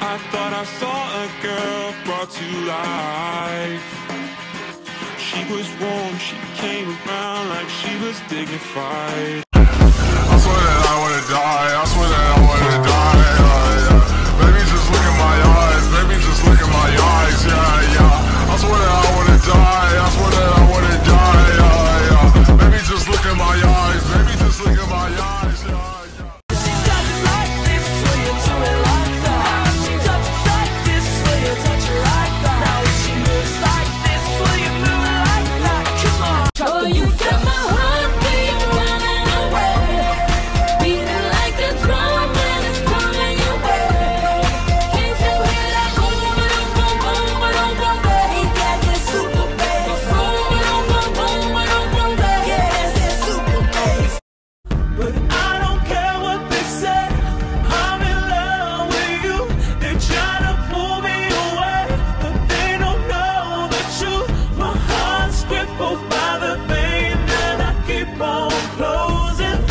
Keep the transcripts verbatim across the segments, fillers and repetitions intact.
I thought I saw a girl brought to life. She was warm, she came around like she was dignified. I swear that I wanna die, I swear that I wanna die, yeah, yeah. Baby, just look in my eyes, baby, just look in my eyes, yeah, yeah. I swear that I wanna die, I swear that I wanna die, yeah, yeah. Baby, just look in my eyes, baby, just look in my eyes, yeah, yeah. She doesn't like this, so you do it like that. She touches like this, so you touch her like that. Now she moves like this, so you move it like that. Come on. Oh, you got my heart beat running away, beating like a drum and it's coming your way. Can't you hear that boom, boom, boom, boom, boom, boom, boom? He got this super bass. Boom, boom, boom, boom, boom, boom, boom. Yeah, that's that super bass. But I don't care what they say, I'm in love with you. They're trying to pull me away, but they don't know the truth. My heart's crippled by the vein that I keep on closing.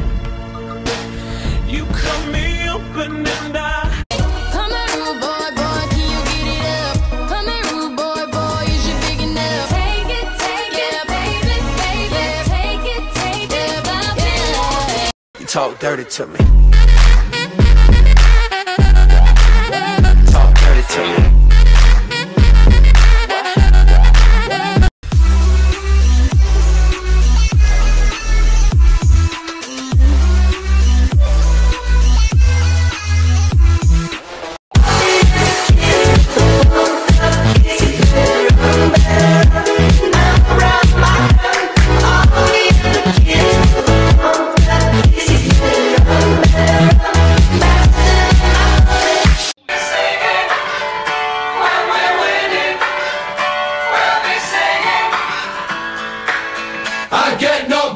You cut me open and I come here, rude boy, boy, can you get it up? Come here, rude boy, boy, is you big enough? Take it, take it, baby, baby, take it, take it, baby. You talk dirty to me. Talk dirty to me. I get no